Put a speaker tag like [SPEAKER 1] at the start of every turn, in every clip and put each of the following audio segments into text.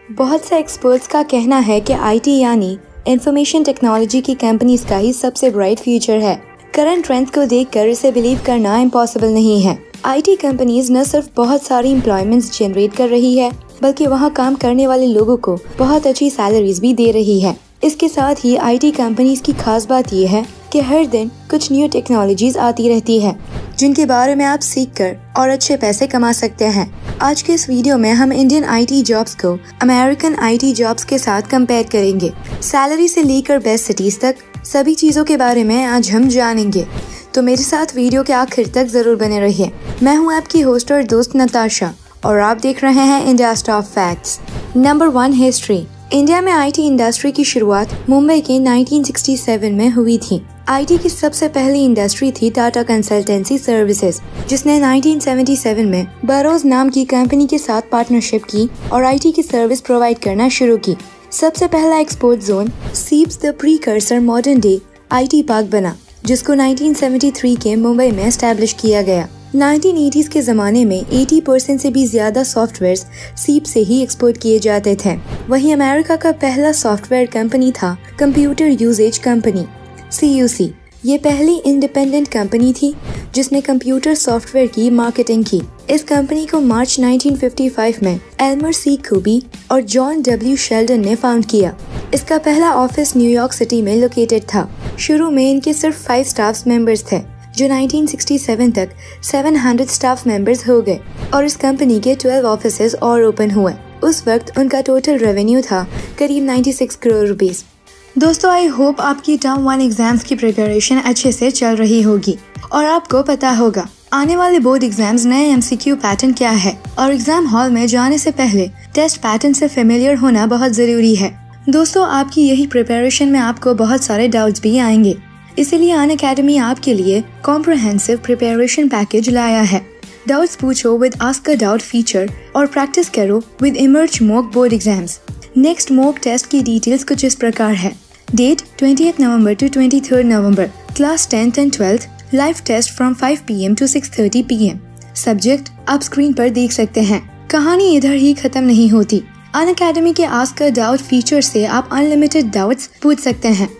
[SPEAKER 1] बहुत से एक्सपर्ट्स का कहना है कि आईटी यानी इंफॉर्मेशन टेक्नोलॉजी की कंपनीज का ही सबसे ब्राइट फ्यूचर है। करंट ट्रेंड्स को देखकर इसे बिलीव करना इम्पॉसिबल नहीं है। आईटी कंपनीज न सिर्फ बहुत सारी एम्प्लॉयमेंट्स जनरेट कर रही है, बल्कि वहाँ काम करने वाले लोगों को बहुत अच्छी सैलरीज भी दे रही है। इसके साथ ही आईटी कंपनीज की खास बात यह है कि हर दिन कुछ न्यू टेक्नोलॉजीज आती रहती है, जिनके बारे में आप सीखकर और अच्छे पैसे कमा सकते हैं। आज के इस वीडियो में हम इंडियन आईटी जॉब्स को अमेरिकन आईटी जॉब्स के साथ कंपेयर करेंगे। सैलरी से लेकर बेस्ट सिटीज तक सभी चीजों के बारे में आज हम जानेंगे, तो मेरे साथ वीडियो के आखिर तक जरूर बने रहिए। मैं हूँ आपकी होस्ट और दोस्त नताशा और आप देख रहे हैं India top facts. Number 1, history. India में आईटी इंडस्ट्री की शुरुआत मुंबई के 1967 में हुई थी। आईटी की सबसे पहली इंडस्ट्री थी टाटा कंसल्टेंसी सर्विसेज, जिसने 1977 में बरोज नाम की कंपनी के साथ पार्टनरशिप की और आईटी की सर्विस प्रोवाइड करना शुरू की। सबसे पहला export zone SEEPZ the precursor modern day IT park बना, जिसको 1973 के मुंबई में एस्टैब्लिश किया गया। 1980s के ज़माने में 80% से भी ज़्यादा सॉफ्टवेयर्स सीप से ही एक्सपोर्ट किए जाते थे। वहीं अमेरिका का पहला सॉफ्टवेयर कंपनी था कंप्यूटर यूजेज कंपनी CUC। ये पहली इंडिपेंडेंट कंपनी थी जिसने कंप्यूटर सॉफ्टवेयर की मार्केटिंग की। इस कंपनी को मार्च 1955 में एल्मर C. कुबी और जॉन W. शेल्डन ने फाउंड किया। इसका पहला ऑफिस न्यूयॉर्क सिटी में लोकेटेड था। शुरू में इनके सिर्फ 5 स्टाफ मेंबर्स थे, जो 1967 तक 700 स्टाफ मेंबर्स हो गए और इस कंपनी के 12 ऑफिसेज और ओपन हुए। उस वक्त उनका टोटल रेवेन्यू था करीब 96 करोड़ रुपीस। दोस्तों, आई होप आपकी टर्म 1 एग्जाम्स की प्रिपरेशन अच्छे से चल रही होगी और आपको पता होगा आने वाले बोर्ड एग्जाम्स नए MCQ पैटर्न क्या है और एग्जाम हॉल में जाने से पहले टेस्ट पैटर्न से फेमिलियर होना बहुत जरूरी है। दोस्तों, आपकी यही प्रिपरेशन में आपको बहुत सारे डाउट्स भी आएंगे, इसीलिए अनअकैडमी आपके लिए कॉम्प्रिहेंसिव प्रिपरेशन पैकेज लाया है। डाउट्स पूछो with ask a doubt feature और प्रैक्टिस करो with emerge mock board exams. Next mock test की डिटेल्स कुछ इस प्रकार है। Date 20 November to 23 November, class 10th and 12th, live test from 5 PM to 6:30 PM। Subject आप screen पर देख सकते हैं। कहानी इधर ही खत्म नहीं होती। अनअकैडमी के आस्क अ डाउट फीचर से आप अनलिमिटेड डाउट्स पूछ सकते हैं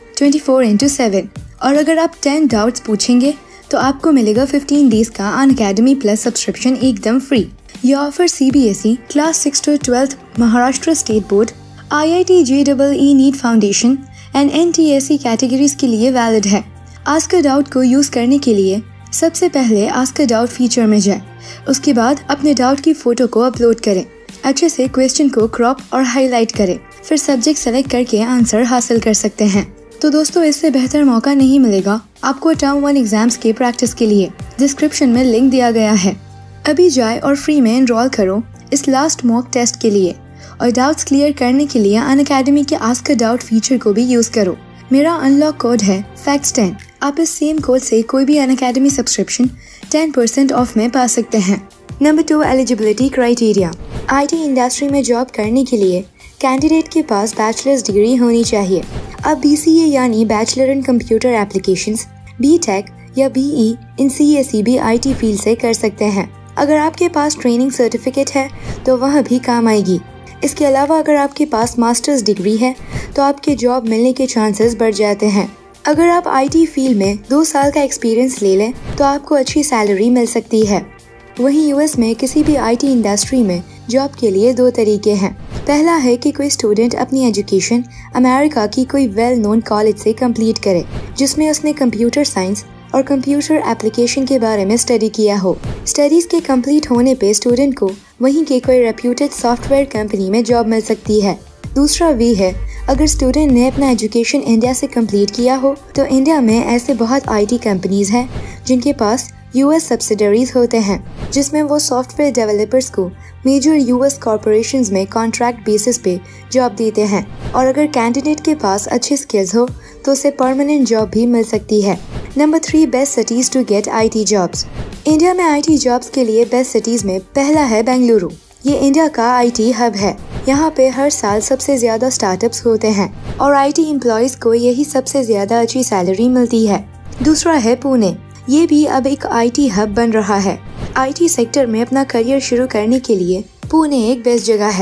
[SPEAKER 1] 24/7 और अगर आप 10 डाउट्स पूछेंगे तो आपको मिलेगा 15 डेज का अनअकैडमी प्लस सब्सक्रिप्शन एकदम फ्री। यह offer CBSE class 6 to 12th, Maharashtra state board, IIT JEE NEET foundation and NTSE categories के लिए वैलिड है। आस्क अ डाउट को यूज करने के लिए सबसे पहले आस्क अ डाउट फीचर में जाएं। उसके बाद अपने डाउट की फोटो को अपलोड करें। अच्छे से क्वेश्चन को क्रॉप और हाईलाइट करें, फिर सब्जेक्ट सेलेक्ट करके आंसर हासिल कर सकते हैं। तो दोस्तों, इससे बेहतर मौका नहीं मिलेगा आपको टर्म 1 एग्जाम्स के प्रैक्टिस के लिए। डिस्क्रिप्शन में लिंक दिया गया है, अभी जाए और फ्री में एनरोल करो इस लास्ट मॉक टेस्ट के लिए और डाउट्स क्लियर करने के लिए अनअकैडमी के आस्क अ डाउट फीचर को भी यूज करो। मेरा अनलॉक कोड है FACTS10। आप इस सेम कोड से कोई भी अनअकैडमी सब्सक्रिप्शन 10% ऑफ में पा सकते हैं। Number 2, eligibility criteria. IT industry में जॉब करने के लिए कैंडिडेट के पास बैचलर्स डिग्री होनी चाहिए। अब BCA यानी bachelor in computer applications, BTech या BE इन CSE भी आईटी फील्ड से कर सकते हैं। अगर आपके पास ट्रेनिंग सर्टिफिकेट है तो वह भी काम आएगी। इसके अलावा अगर आपके पास मास्टर्स डिग्री है तो आपके जॉब मिलने के चांसेस बढ़ जाते हैं। अगर आप आईटी फील्ड में 2 साल का एक्सपीरियंस ले लें तो आपको अच्छी सैलरी मिल सकती है। वहीं US में किसी भी आईटी इंडस्ट्री में जॉब के लिए 2 तरीके हैं। पहला है कि कोई स्टूडेंट अपनी एजुकेशन अमेरिका की कोई वेल नोन कॉलेज से कंप्लीट करे, जिसमें उसने कंप्यूटर साइंस और कंप्यूटर एप्लीकेशन के बारे में स्टडी किया हो। स्टडीज के कंप्लीट होने पे स्टूडेंट को वहीं के कोई रेप्यूटेड सॉफ्टवेयर कंपनी में जॉब मिल सकती है। दूसरा वे है अगर स्टूडेंट ने अपना एजुकेशन इंडिया से कंप्लीट किया हो तो इंडिया में ऐसे बहुत आईटी कंपनीज हैं जिनके पास US सब्सिडरीज होते हैं, जिसमें वो सॉफ्टवेयर डेवलपर्स को मेजर US कॉर्पोरेशंस में कॉन्ट्रैक्ट बेसिस पे जॉब देते हैं और अगर कैंडिडेट के पास अच्छे स्किल्स हो तो उसे परमानेंट जॉब भी मिल सकती है। Number 3, best cities to get IT jobs. India में आईटी जॉब्स के लिए बेस्ट सिटीज में पहला है बेंगलुरु। ये इंडिया का आईटी हब है। यहाँ पे हर साल सबसे ज्यादा स्टार्टअप्स होते हैं और आईटी एम्प्लॉयज को यही सबसे ज्यादा अच्छी सैलरी मिलती है। दूसरा है पुणे। ये भी अब एक आईटी हब बन रहा है। आईटी सेक्टर में अपना करियर शुरू करने के लिए पुणे एक बेस्ट जगह है।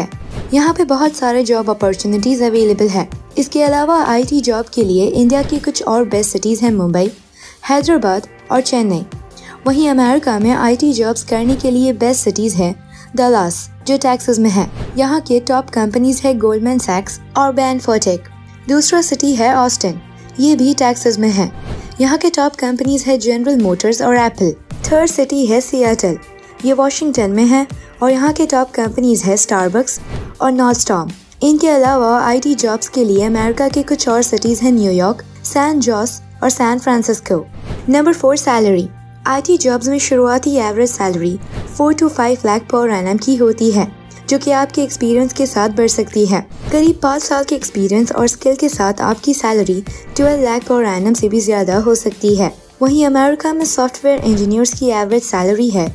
[SPEAKER 1] यहाँ पे बहुत सारे जॉब अपॉर्चुनिटीज अवेलेबल है। इसके अलावा IT जॉब के लिए इंडिया की कुछ और बेस्ट सिटीज हैं मुंबई, हैदराबाद और चेन्नई। वहीं अमेरिका में IT जॉब्स करने के लिए बेस्ट सिटीज है डलास, जो टेक्सास में है। यहाँ के टॉप कंपनीज है गोल्डमैन सैक्स और बैन फोर्टेक। दूसरा सिटी है ऑस्टिन, ये भी टेक्सास में है। यहाँ के टॉप कंपनीज है जनरल मोटर्स और एप्पल। थर्ड सिटी है सियाटल, ये वॉशिंगटन में है और यहाँ के टॉप कंपनीज है स्टारबक्स और नॉर्डस्टॉर्म। इनके अलावा IT जॉब्स के लिए अमेरिका के कुछ और सिटीज हैं न्यूयॉर्क, सैन जोस और San Francisco. Number 4 salary. IT jobs में शुरुआती average salary 4 to 5 lakh per annum की होती है, जो कि आपके एक्सपीरियंस के साथ बढ़ सकती है। करीब 5 साल के एक्सपीरियंस और स्किल के साथ आपकी सैलरी 12 लाख पर एनम से भी ज्यादा हो सकती है। वहीं अमेरिका में सॉफ्टवेयर इंजीनियर्स की एवरेज सैलरी है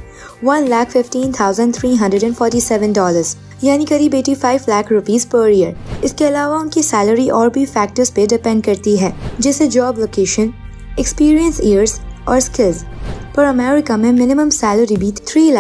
[SPEAKER 1] $1,15,347, यानी करीब 85 लाख रुपीस पर ईयर। इसके अलावा उनकी सैलरी और भी फैक्टर्स पे डिपेंड करती है, जैसे जॉब लोकेशन, एक्सपीरियंस ईयर्स और स्किल्स। पर अमेरिका में मिनिमम सैलरी भी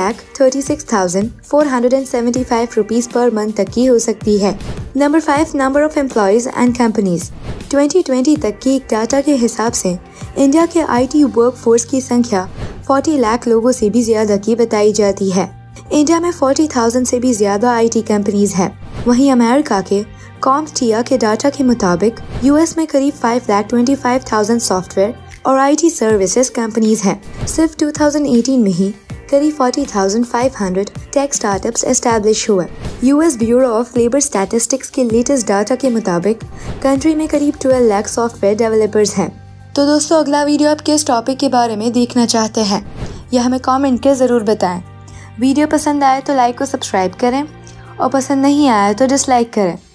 [SPEAKER 1] 3,36,475 रुपीस पर मंथ तक की हो सकती है। Number 5 number of employees and companies. 2020 तक की एक डाटा के हिसाब से इंडिया के IT वर्कफोर्स की संख्या 40 लाख लोगों से भी ज्यादा की बताई जाती है। इंडिया में 40,000 से भी ज्यादा IT कंपनीज है। वहीं अमेरिका के कॉम्स्टिया के डाटा के मुताबिक US में करीब 5,25,000 सॉफ्टवेयर और IT सर्विसेज कंपनीज हैं। सिर्फ 2018 में ही करीब 40,500 टेक स्टार्टअप्स एस्टैब्लिश हुए। US Bureau of Labor Statistics के लेटेस्ट डाटा के मुताबिक कंट्री में करीब 12 लाख सॉफ्टवेयर डेवलपर्स हैं। तो दोस्तों, अगला वीडियो आप किस टॉपिक के बारे में देखना चाहते हैं यह हमें कमेंट के ज़रूर बताएं। वीडियो पसंद आए तो लाइक और सब्सक्राइब करें और पसंद नहीं आया तो डिसलाइक करें।